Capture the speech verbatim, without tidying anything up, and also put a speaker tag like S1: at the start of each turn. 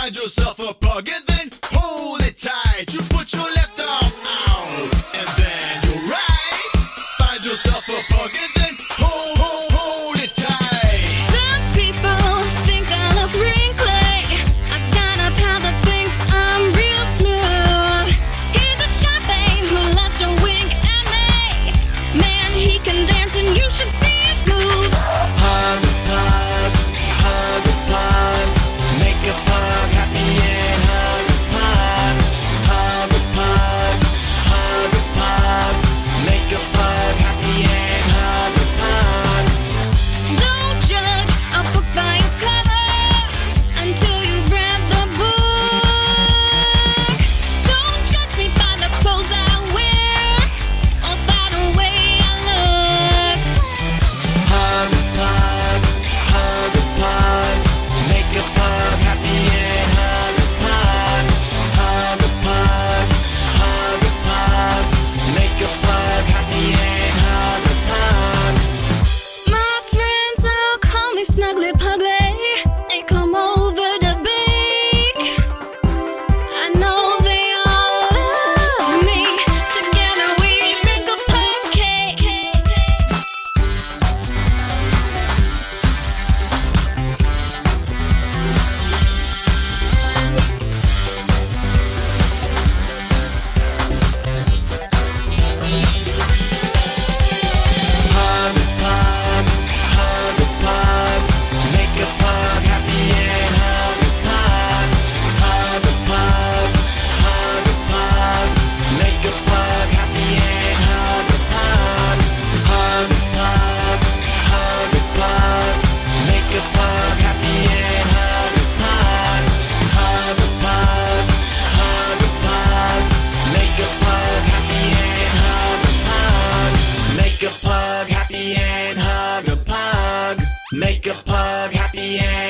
S1: Find yourself a pug and then hold it tight. You put your left arm out and then your right. Find yourself a pug and then hold, hold, hold it tight.
S2: Some people think I look wrinkly. I got a pal that thinks I'm real smooth. He's a shy babe who loves to wink at me. Man, he can dance and you should see his moves.
S1: Hug-a-Pug, hug-a-Pug, make a pug happy and hug-a-Pug. Hug-a-Pug, hug-a-Pug, make a pug happy and hug-a-Pug.
S2: Don't judge a book by its cover until you've read the book. Don't judge me by the clothes I wear or by the way I look.
S1: Hug-a-Pug, hug-a-Pug, make a pug happy and hug-a-Pug. Hug-a-Pug, hug-a-Pug, make a pug happy and hug-a-Pug.
S2: My friends all call me Snuggly Pugly. They come over to bake. I know they all love me. Together we drink a pug cake.
S1: Hug-a-Pug, hug-a-Pug, make a pug happy and hug-a-Pug. Hug-a-Pug, hug-a-Pug, make a pug happy and hug-a-Pug. Hug-a-Pug, hug-a-Pug, make a pug happy and hug-a-Pug. Hug-a-Pug, hug-a-Pug, make a pug happy and hug-a-Pug. Make a pug happy and hug a pug. Make a pug happy and